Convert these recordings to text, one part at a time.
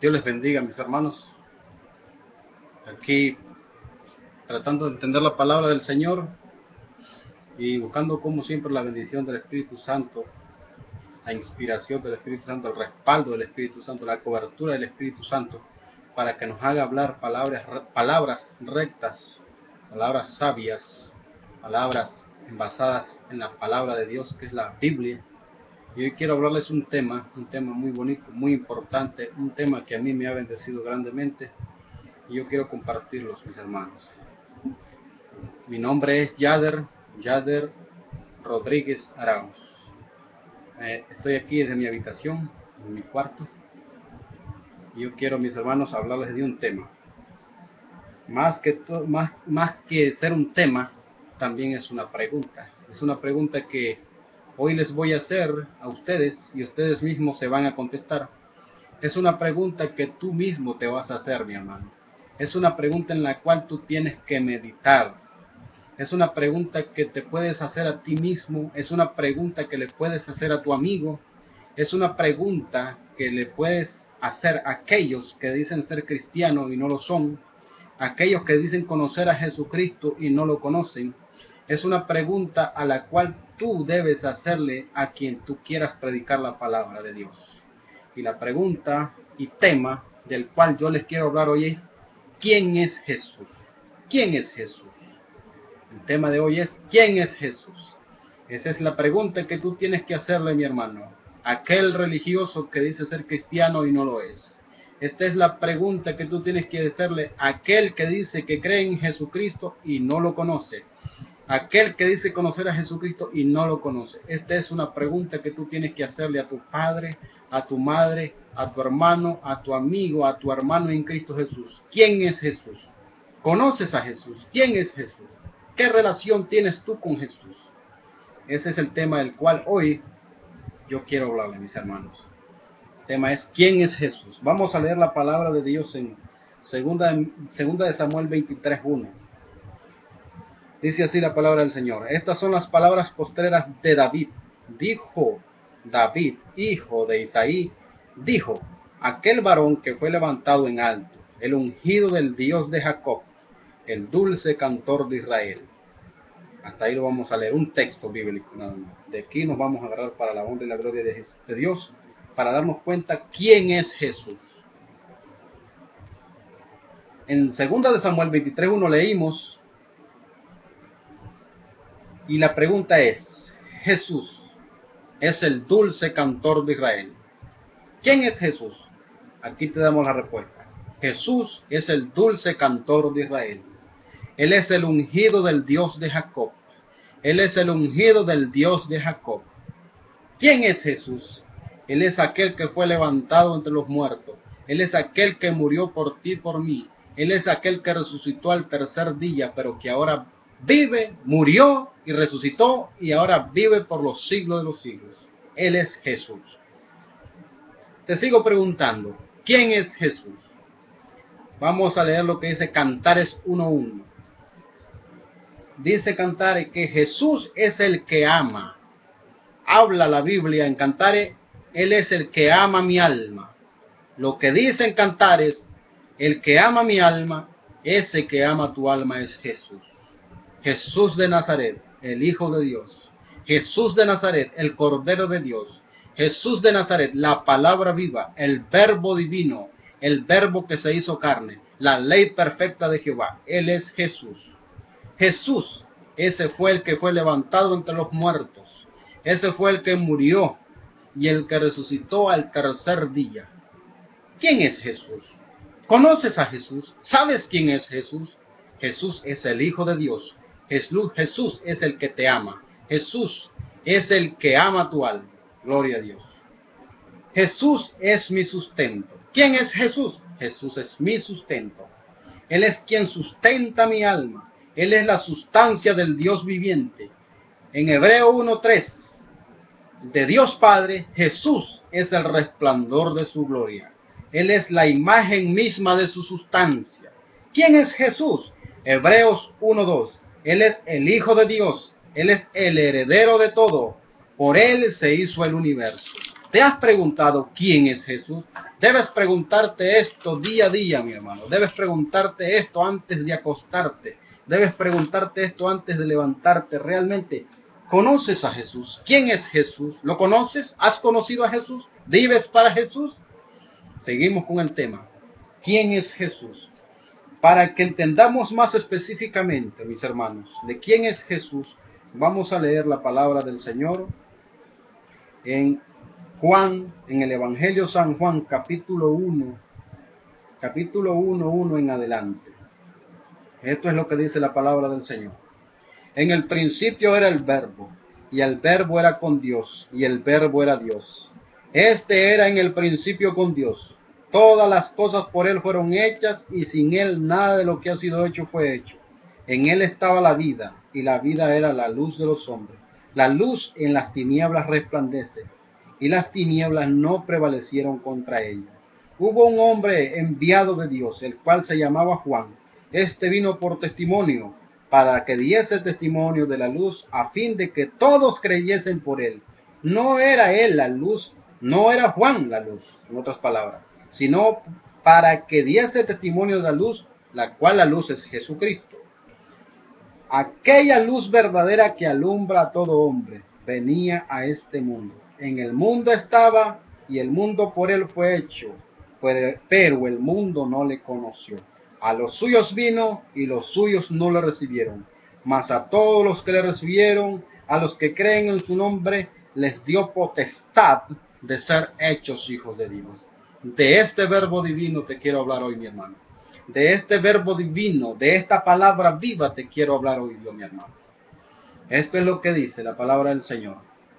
Dios les bendiga, mis hermanos. Aquí tratando de entender la palabra del Señor y buscando como siempre la bendición del Espíritu Santo, la inspiración del Espíritu Santo, el respaldo del Espíritu Santo, la cobertura del Espíritu Santo, para que nos haga hablar palabras rectas, palabras sabias, palabras basadas en la palabra de Dios, que es la Biblia. Y hoy quiero hablarles un tema muy bonito, muy importante, un tema que a mí me ha bendecido grandemente y yo quiero compartirlos, mis hermanos. Mi nombre es Yader Rodríguez Arauz. Estoy aquí desde mi habitación, en mi cuarto, y yo quiero, mis hermanos, hablarles de un tema. Más que ser un tema, también es una pregunta. Es una pregunta que hoy les voy a hacer a ustedes y ustedes mismos se van a contestar. Es una pregunta que tú mismo te vas a hacer, mi hermano. Es una pregunta en la cual tú tienes que meditar. Es una pregunta que te puedes hacer a ti mismo. Es una pregunta que le puedes hacer a tu amigo. Es una pregunta que le puedes hacer a aquellos que dicen ser cristianos y no lo son. Aquellos que dicen conocer a Jesucristo y no lo conocen. Es una pregunta a la cual tú debes hacerle a quien tú quieras predicar la palabra de Dios. Y la pregunta y tema del cual yo les quiero hablar hoy es: ¿quién es Jesús? ¿Quién es Jesús? El tema de hoy es: ¿quién es Jesús? Esa es la pregunta que tú tienes que hacerle, mi hermano, aquel religioso que dice ser cristiano y no lo es. Esta es la pregunta que tú tienes que hacerle a aquel que dice que cree en Jesucristo y no lo conoce. Aquel que dice conocer a Jesucristo y no lo conoce. Esta es una pregunta que tú tienes que hacerle a tu padre, a tu madre, a tu hermano, a tu amigo, a tu hermano en Cristo Jesús. ¿Quién es Jesús? ¿Conoces a Jesús? ¿Quién es Jesús? ¿Qué relación tienes tú con Jesús? Ese es el tema del cual hoy yo quiero hablarle, mis hermanos. El tema es: ¿quién es Jesús? Vamos a leer la palabra de Dios en segunda de Samuel 23:1. Dice así la palabra del Señor: estas son las palabras postreras de David. Dijo David, hijo de Isaí, dijo: aquel varón que fue levantado en alto, el ungido del Dios de Jacob, el dulce cantor de Israel. Hasta ahí lo vamos a leer, un texto bíblico nada más. De aquí nos vamos a agarrar para la honra y la gloria de Dios, para darnos cuenta quién es Jesús. En 2 de Samuel 23:1 leímos, y la pregunta es: Jesús es el dulce cantor de Israel. ¿Quién es Jesús? Aquí te damos la respuesta. Jesús es el dulce cantor de Israel. Él es el ungido del Dios de Jacob. Él es el ungido del Dios de Jacob. ¿Quién es Jesús? Él es aquel que fue levantado entre los muertos. Él es aquel que murió por ti y por mí. Él es aquel que resucitó al tercer día, pero que ahora vive, murió y resucitó y ahora vive por los siglos de los siglos. Él es Jesús. Te sigo preguntando, ¿quién es Jesús? Vamos a leer lo que dice Cantares 1:1. Dice Cantares que Jesús es el que ama. Habla la Biblia en Cantares: Él es el que ama mi alma. Lo que dice en Cantares: el que ama mi alma, ese que ama tu alma es Jesús. Jesús de Nazaret, el Hijo de Dios. Jesús de Nazaret, el Cordero de Dios. Jesús de Nazaret, la palabra viva, el verbo divino, el verbo que se hizo carne, la ley perfecta de Jehová. Él es Jesús. Jesús, ese fue el que fue levantado entre los muertos. Ese fue el que murió y el que resucitó al tercer día. ¿Quién es Jesús? ¿Conoces a Jesús? ¿Sabes quién es Jesús? Jesús es el Hijo de Dios. Jesús es el que te ama. Jesús es el que ama tu alma. Gloria a Dios. Jesús es mi sustento. ¿Quién es Jesús? Jesús es mi sustento. Él es quien sustenta mi alma. Él es la sustancia del Dios viviente. En Hebreo 1:3, de Dios Padre, Jesús es el resplandor de su gloria. Él es la imagen misma de su sustancia. ¿Quién es Jesús? Hebreos 1:2. Él es el Hijo de Dios. Él es el heredero de todo. Por Él se hizo el universo. ¿Te has preguntado quién es Jesús? Debes preguntarte esto día a día, mi hermano. Debes preguntarte esto antes de acostarte. Debes preguntarte esto antes de levantarte. ¿Realmente conoces a Jesús? ¿Quién es Jesús? ¿Lo conoces? ¿Has conocido a Jesús? ¿Vives para Jesús? Seguimos con el tema. ¿Quién es Jesús? Para que entendamos más específicamente, mis hermanos, de quién es Jesús, vamos a leer la palabra del Señor en Juan, en el Evangelio San Juan, capítulo 1 en adelante. Esto es lo que dice la palabra del Señor. En el principio era el Verbo, y el Verbo era con Dios, y el Verbo era Dios. Este era en el principio con Dios. Todas las cosas por Él fueron hechas, y sin Él nada de lo que ha sido hecho fue hecho. En Él estaba la vida, y la vida era la luz de los hombres. La luz en las tinieblas resplandece, y las tinieblas no prevalecieron contra ella. Hubo un hombre enviado de Dios, el cual se llamaba Juan. Este vino por testimonio, para que diese testimonio de la luz, a fin de que todos creyesen por él. No era él la luz, no era Juan la luz, en otras palabras, sino para que diese testimonio de la luz, la cual la luz es Jesucristo. Aquella luz verdadera que alumbra a todo hombre, venía a este mundo. En el mundo estaba, y el mundo por él fue hecho, pero el mundo no le conoció. A los suyos vino, y los suyos no le recibieron. Mas a todos los que le recibieron, a los que creen en su nombre, les dio potestad de ser hechos hijos de Dios. De este verbo divino te quiero hablar hoy, mi hermano. De este verbo divino, de esta palabra viva te quiero hablar hoy, Dios, mi hermano. Esto es lo que dice la palabra del Señor.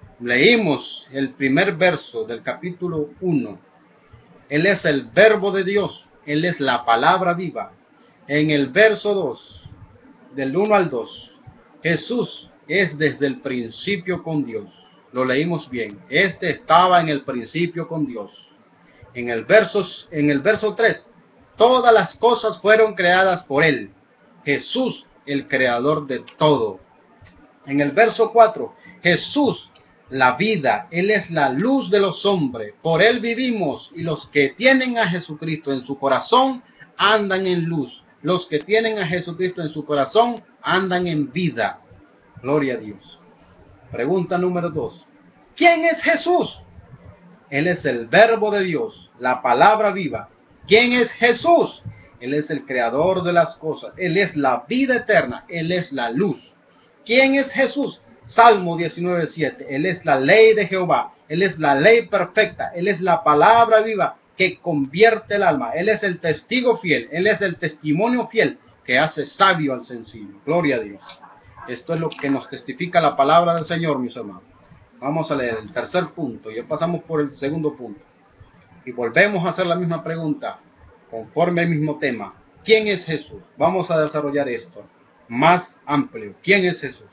Leímos el primer verso del capítulo 1. Él es el verbo de Dios. Él es la palabra viva. En el verso 2, del 1 al 2, Jesús es desde el principio con Dios. Lo leímos bien. Este estaba en el principio con Dios. En el verso 3, todas las cosas fueron creadas por Él. Jesús, el creador de todo. En el verso 4, Jesús, la vida, Él es la luz de los hombres, por Él vivimos, y los que tienen a Jesucristo en su corazón andan en luz. Los que tienen a Jesucristo en su corazón andan en vida. Gloria a Dios. Pregunta número 2. ¿Quién es Jesús? Él es el verbo de Dios, la palabra viva. ¿Quién es Jesús? Él es el creador de las cosas. Él es la vida eterna. Él es la luz. ¿Quién es Jesús? Salmo 19:7. Él es la ley de Jehová. Él es la ley perfecta. Él es la palabra viva que convierte el alma. Él es el testigo fiel. Él es el testimonio fiel que hace sabio al sencillo. Gloria a Dios. Esto es lo que nos testifica la palabra del Señor, mis hermanos. Vamos a leer el tercer punto. Ya pasamos por el segundo punto. Y volvemos a hacer la misma pregunta, conforme al mismo tema. ¿Quién es Jesús? Vamos a desarrollar esto más amplio. ¿Quién es Jesús?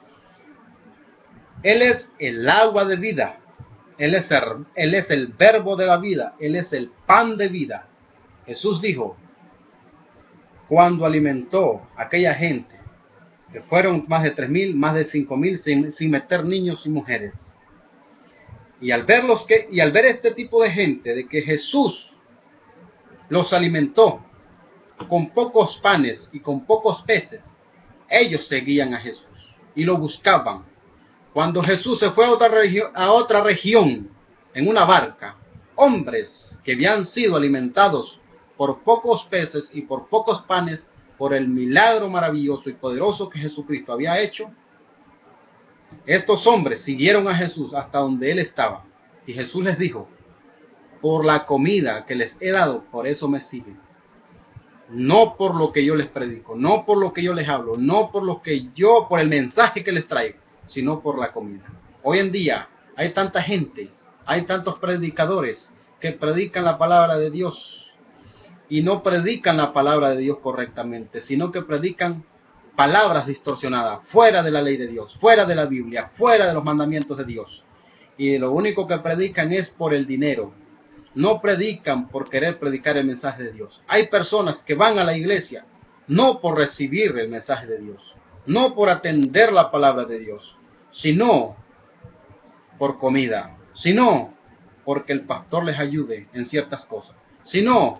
Él es el agua de vida. Él es el verbo de la vida. Él es el pan de vida. Jesús dijo, cuando alimentó a aquella gente, que fueron más de 3,000, más de 5,000, sin meter niños y mujeres. Y al ver este tipo de gente, de que Jesús los alimentó con pocos panes y con pocos peces, ellos seguían a Jesús y lo buscaban. Cuando Jesús se fue a otra región en una barca, hombres que habían sido alimentados por pocos peces y por pocos panes, por el milagro maravilloso y poderoso que Jesucristo había hecho, estos hombres siguieron a Jesús hasta donde Él estaba. Y Jesús les dijo, por la comida que les he dado, por eso me siguen. No por lo que yo les predico, no por lo que yo les hablo, no por por el mensaje que les traigo, sino por la comida. Hoy en día hay tanta gente, hay tantos predicadores que predican la palabra de Dios y no predican la palabra de Dios correctamente, sino que predican palabras distorsionadas, fuera de la ley de Dios, fuera de la Biblia, fuera de los mandamientos de Dios. Y lo único que predican es por el dinero. No predican por querer predicar el mensaje de Dios. Hay personas que van a la iglesia no por recibir el mensaje de Dios, no por atender la palabra de Dios, sino por comida, sino porque el pastor les ayude en ciertas cosas, sino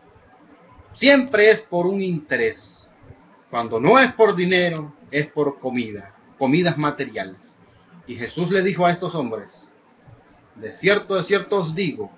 siempre es por un interés. Cuando no es por dinero, es por comida, comidas materiales. Y Jesús le dijo a estos hombres, de cierto os digo,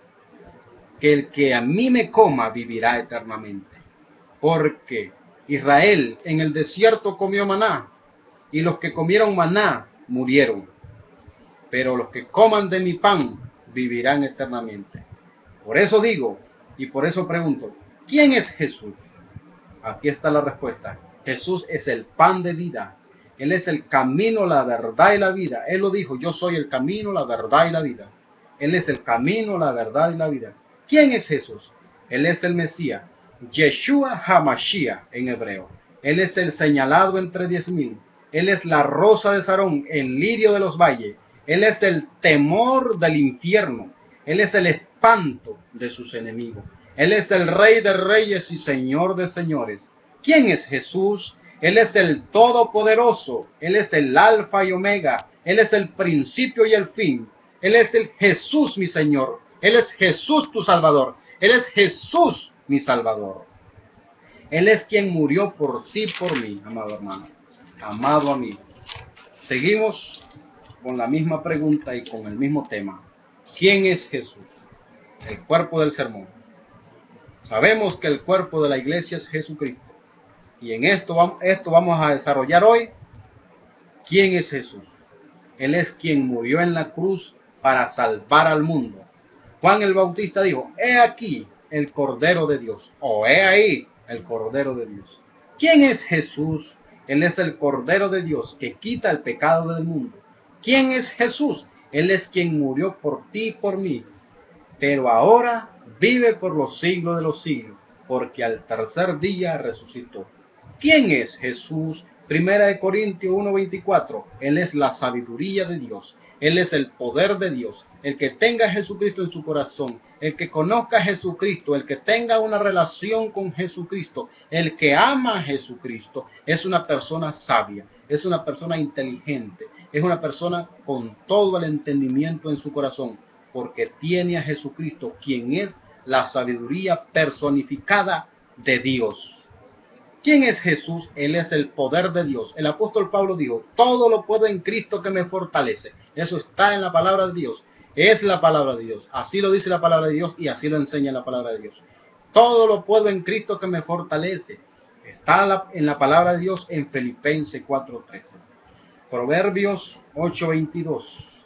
que el que a mí me coma vivirá eternamente. Porque Israel en el desierto comió maná, y los que comieron maná murieron. Pero los que coman de mi pan vivirán eternamente. Por eso digo, y por eso pregunto, ¿quién es Jesús? Aquí está la respuesta. Jesús es el pan de vida. Él es el camino, la verdad y la vida. Él lo dijo, yo soy el camino, la verdad y la vida. Él es el camino, la verdad y la vida. ¿Quién es Jesús? Él es el Mesías. Yeshua HaMashiach en hebreo. Él es el señalado entre 10,000. Él es la rosa de Sarón, el lirio de los valles. Él es el temor del infierno. Él es el espanto de sus enemigos. Él es el Rey de reyes y Señor de señores. ¿Quién es Jesús? Él es el Todopoderoso. Él es el Alfa y Omega. Él es el principio y el fin. Él es el Jesús, mi Señor. Él es Jesús, tu Salvador. Él es Jesús, mi Salvador. Él es quien murió por ti y por mí, amado hermano. Amado amigo. Seguimos con la misma pregunta y con el mismo tema. ¿Quién es Jesús? El cuerpo del sermón. Sabemos que el cuerpo de la iglesia es Jesucristo. Y en esto vamos a desarrollar hoy. ¿Quién es Jesús? Él es quien murió en la cruz para salvar al mundo. Juan el Bautista dijo, he aquí el Cordero de Dios, o he ahí el Cordero de Dios. ¿Quién es Jesús? Él es el Cordero de Dios que quita el pecado del mundo. ¿Quién es Jesús? Él es quien murió por ti y por mí, pero ahora vive por los siglos de los siglos, porque al tercer día resucitó. ¿Quién es Jesús? Primera de Corintios 1:24. Él es la sabiduría de Dios. Él es el poder de Dios. El que tenga a Jesucristo en su corazón, el que conozca a Jesucristo, el que tenga una relación con Jesucristo, el que ama a Jesucristo, es una persona sabia, es una persona inteligente, es una persona con todo el entendimiento en su corazón, porque tiene a Jesucristo, quien es la sabiduría personificada de Dios. ¿Quién es Jesús? Él es el poder de Dios. El apóstol Pablo dijo, todo lo puedo en Cristo que me fortalece. Eso está en la palabra de Dios. Es la palabra de Dios. Así lo dice la palabra de Dios y así lo enseña la palabra de Dios. Todo lo puedo en Cristo que me fortalece. Está en la palabra de Dios en Filipenses 4:13. Proverbios 8:22.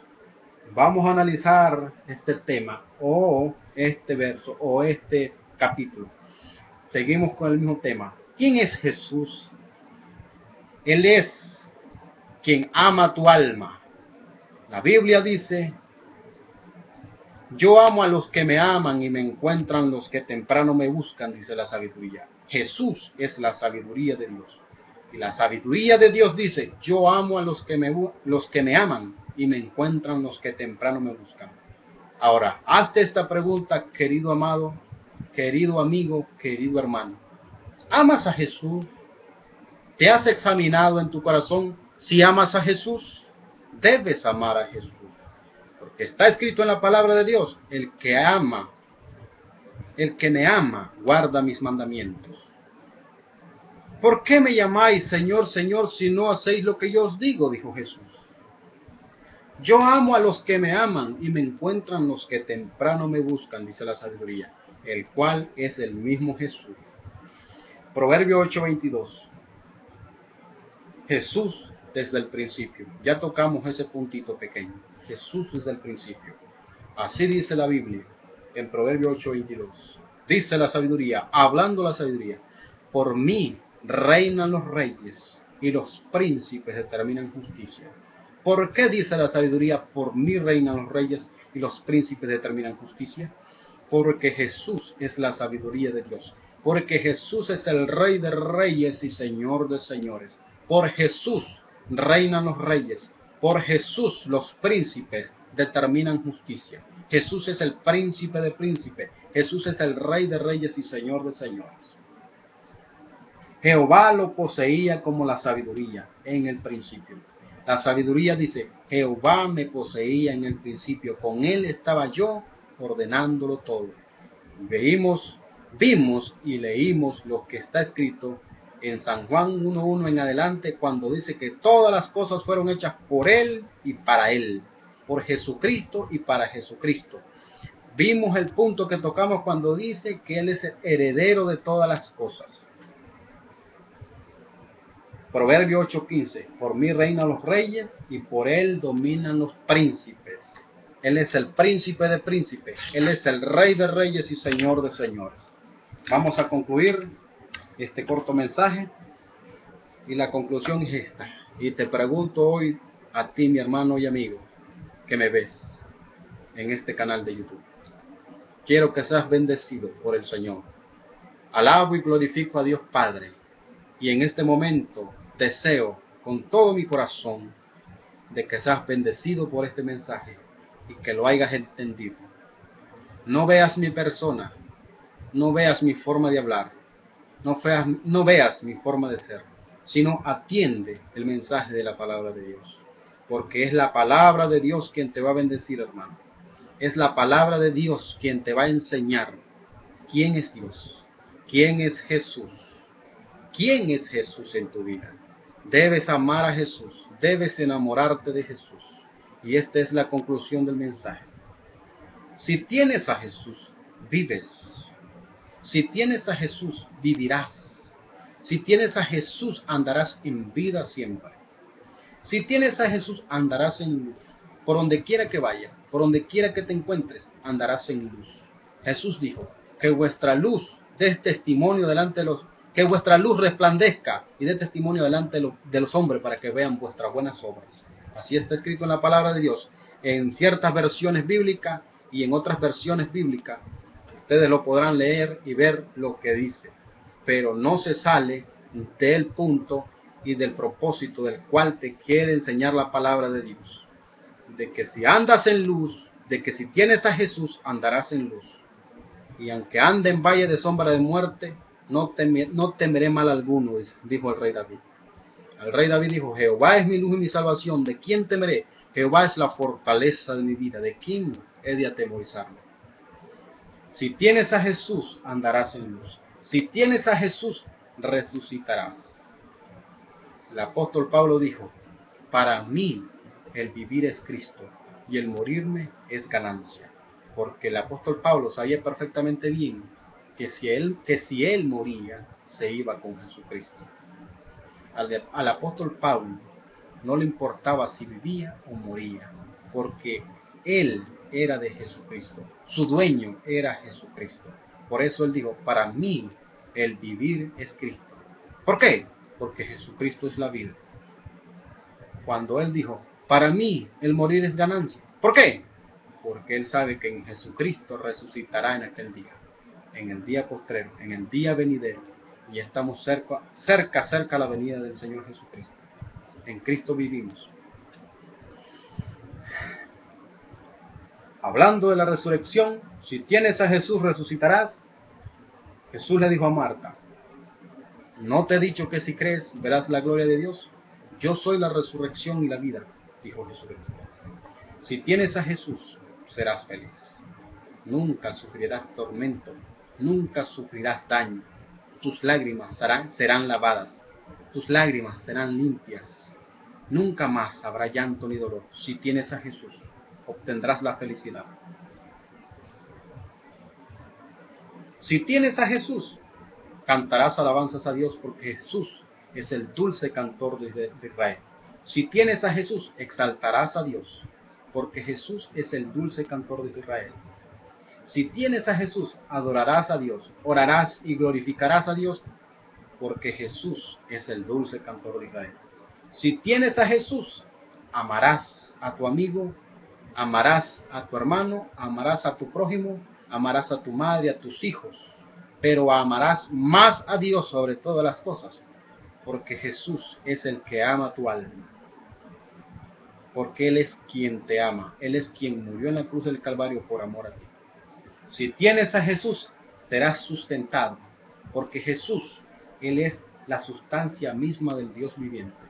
Vamos a analizar este tema o este verso o este capítulo. Seguimos con el mismo tema. ¿Quién es Jesús? Él es quien ama tu alma. La Biblia dice, yo amo a los que me aman y me encuentran los que temprano me buscan, dice la sabiduría. Jesús es la sabiduría de Dios. Y la sabiduría de Dios dice, yo amo a los que me aman y me encuentran los que temprano me buscan. Ahora, hazte esta pregunta, querido amado, querido amigo, querido hermano. ¿Amas a Jesús? ¿Te has examinado en tu corazón si amas a Jesús? Debes amar a Jesús. Porque está escrito en la palabra de Dios, el que me ama, guarda mis mandamientos. ¿Por qué me llamáis Señor, Señor, si no hacéis lo que yo os digo? Dijo Jesús. Yo amo a los que me aman y me encuentran los que temprano me buscan, dice la sabiduría, el cual es el mismo Jesús. Proverbio 8:22. Jesús desde el principio. Ya tocamos ese puntito pequeño. Jesús desde el principio. Así dice la Biblia en Proverbio 8:22. Dice la sabiduría, hablando la sabiduría, por mí reinan los reyes y los príncipes determinan justicia. ¿Por qué dice la sabiduría, por mí reinan los reyes y los príncipes determinan justicia? Porque Jesús es la sabiduría de Dios. Porque Jesús es el Rey de reyes y Señor de señores. Por Jesús reinan los reyes. Por Jesús los príncipes determinan justicia. Jesús es el príncipe de príncipes. Jesús es el Rey de reyes y Señor de señores. Jehová lo poseía como la sabiduría en el principio. La sabiduría dice, Jehová me poseía en el principio, con él estaba yo ordenándolo todo. Vimos y leímos lo que está escrito en San Juan 1:1 en adelante, cuando dice que todas las cosas fueron hechas por él y para él, por Jesucristo y para Jesucristo. Vimos el punto que tocamos cuando dice que él es el heredero de todas las cosas. Proverbio 8:15, por mí reinan los reyes y por él dominan los príncipes. Él es el príncipe de príncipes, él es el rey de reyes y señor de señores. Vamos a concluir este corto mensaje y la conclusión es esta. Y te pregunto hoy a ti, mi hermano y amigo, que me ves en este canal de YouTube. Quiero que seas bendecido por el Señor. Alabo y glorifico a Dios Padre. Y en este momento deseo con todo mi corazón de que seas bendecido por este mensaje y que lo hayas entendido. No veas mi persona, no veas mi forma de hablar, no veas mi forma de ser, sino atiende el mensaje de la palabra de Dios. Porque es la palabra de Dios quien te va a bendecir, hermano. Es la palabra de Dios quien te va a enseñar quién es Dios, quién es Jesús. ¿Quién es Jesús en tu vida? Debes amar a Jesús, debes enamorarte de Jesús. Y esta es la conclusión del mensaje. Si tienes a Jesús, vives. Si tienes a Jesús, vivirás. Si tienes a Jesús, andarás en vida siempre. Si tienes a Jesús, andarás en luz. Por donde quiera que vaya, por donde quiera que te encuentres, andarás en luz. Jesús dijo, que vuestra luz dé testimonio delante de los que vuestra luz resplandezca y dé testimonio delante de los hombres para que vean vuestras buenas obras. Así está escrito en la palabra de Dios, en ciertas versiones bíblicas y en otras versiones bíblicas. Ustedes lo podrán leer y ver lo que dice, pero no se sale del punto y del propósito del cual te quiere enseñar la palabra de Dios. De que si andas en luz, de que si tienes a Jesús, andarás en luz. Y aunque ande en valle de sombra de muerte, no temeré mal alguno, dijo el rey David. El rey David dijo, Jehová es mi luz y mi salvación, ¿de quién temeré? Jehová es la fortaleza de mi vida, ¿de quién he de atemorizarme? Si tienes a Jesús, andarás en luz. Si tienes a Jesús, resucitarás. El apóstol Pablo dijo, para mí el vivir es Cristo y el morirme es ganancia. Porque el apóstol Pablo sabía perfectamente bien que si él moría, se iba con Jesucristo. Al apóstol Pablo no le importaba si vivía o moría, porque él era de Jesucristo, su dueño era Jesucristo. Por eso él dijo, para mí el vivir es Cristo. ¿Por qué? Porque Jesucristo es la vida. Cuando él dijo, para mí el morir es ganancia. ¿Por qué? Porque él sabe que en Jesucristo resucitará en aquel día, en el día postrero, en el día venidero, y estamos cerca a la venida del Señor Jesucristo. En Cristo vivimos. Hablando de la resurrección, si tienes a Jesús resucitarás. Jesús le dijo a Marta, ¿no te he dicho que si crees verás la gloria de Dios? Yo soy la resurrección y la vida, dijo Jesucristo. Si tienes a Jesús, serás feliz. Nunca sufrirás tormento, nunca sufrirás daño. Tus lágrimas serán lavadas, tus lágrimas serán limpias. Nunca más habrá llanto ni dolor. Si tienes a Jesús, obtendrás la felicidad. Si tienes a Jesús, cantarás alabanzas a Dios porque Jesús es el dulce cantor de Israel. Si tienes a Jesús, exaltarás a Dios porque Jesús es el dulce cantor de Israel. Si tienes a Jesús, adorarás a Dios, orarás y glorificarás a Dios porque Jesús es el dulce cantor de Israel. Si tienes a Jesús, amarás a tu amigo, amarás a tu hermano, amarás a tu prójimo, amarás a tu madre, a tus hijos, pero amarás más a Dios sobre todas las cosas, porque Jesús es el que ama tu alma, porque Él es quien te ama, Él es quien murió en la cruz del Calvario por amor a ti. Si tienes a Jesús, serás sustentado, porque Jesús, Él es la sustancia misma del Dios viviente.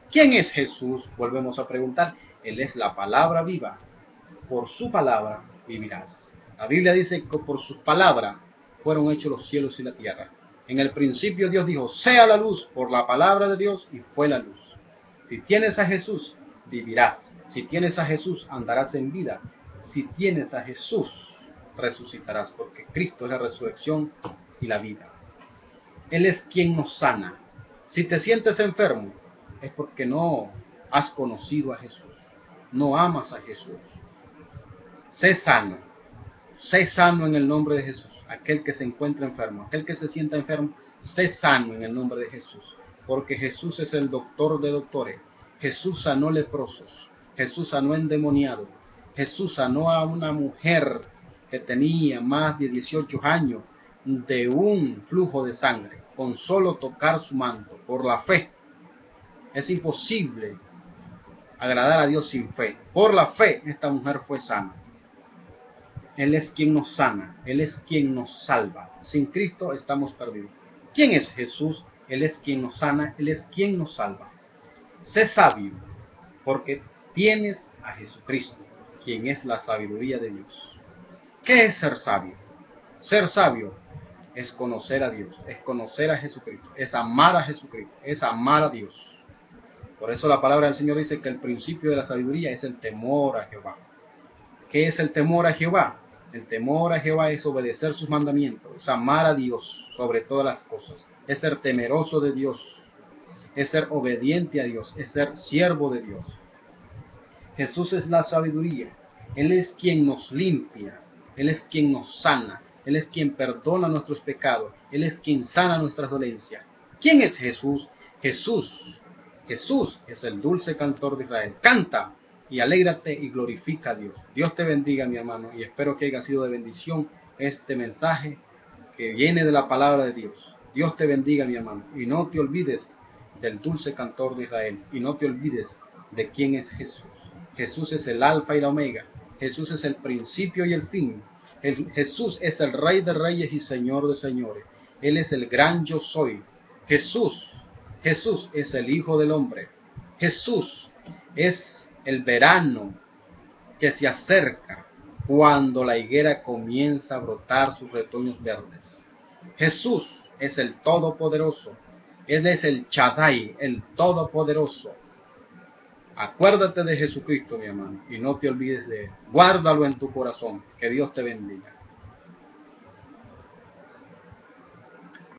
¿Quién es Jesús? Volvemos a preguntar. Él es la palabra viva. Por su palabra vivirás. La Biblia dice que por sus palabras fueron hechos los cielos y la tierra. En el principio Dios dijo, sea la luz, por la palabra de Dios, y fue la luz. Si tienes a Jesús, vivirás. Si tienes a Jesús, andarás en vida. Si tienes a Jesús, resucitarás, porque Cristo es la resurrección y la vida. Él es quien nos sana. Si te sientes enfermo, es porque no has conocido a Jesús. No amas a Jesús. Sé sano. Sé sano en el nombre de Jesús. Aquel que se encuentra enfermo, aquel que se sienta enfermo, sé sano en el nombre de Jesús. Porque Jesús es el doctor de doctores. Jesús sanó leprosos. Jesús sanó endemoniados. Jesús sanó a una mujer que tenía más de 18 años de un flujo de sangre, con solo tocar su manto, por la fe. Es imposible agradar a Dios sin fe. Por la fe, esta mujer fue sana. Él es quien nos sana, Él es quien nos salva. Sin Cristo estamos perdidos. ¿Quién es Jesús? Él es quien nos sana, Él es quien nos salva. Sé sabio, porque tienes a Jesucristo, quien es la sabiduría de Dios. ¿Qué es ser sabio? Ser sabio es conocer a Dios, es conocer a Jesucristo, es amar a Jesucristo, es amar a Dios. Por eso la palabra del Señor dice que el principio de la sabiduría es el temor a Jehová. ¿Qué es el temor a Jehová? El temor a Jehová es obedecer sus mandamientos, es amar a Dios sobre todas las cosas, es ser temeroso de Dios, es ser obediente a Dios, es ser siervo de Dios. Jesús es la sabiduría, Él es quien nos limpia, Él es quien nos sana, Él es quien perdona nuestros pecados, Él es quien sana nuestras dolencias. ¿Quién es Jesús? Jesús es el dulce cantor de Israel. Canta y alégrate y glorifica a Dios. Dios te bendiga, mi hermano, y espero que haya sido de bendición este mensaje que viene de la palabra de Dios. Dios te bendiga, mi hermano, y no te olvides del dulce cantor de Israel, y no te olvides de quién es Jesús. Jesús es el alfa y la omega. Jesús es el principio y el fin. Jesús es el Rey de reyes y Señor de señores. Él es el gran yo soy. Jesús es el Hijo del Hombre. Jesús es el verano que se acerca cuando la higuera comienza a brotar sus retoños verdes. Jesús es el Todopoderoso. Él es el Shaddai, el Todopoderoso. Acuérdate de Jesucristo, mi hermano, y no te olvides de él. Guárdalo en tu corazón. Que Dios te bendiga.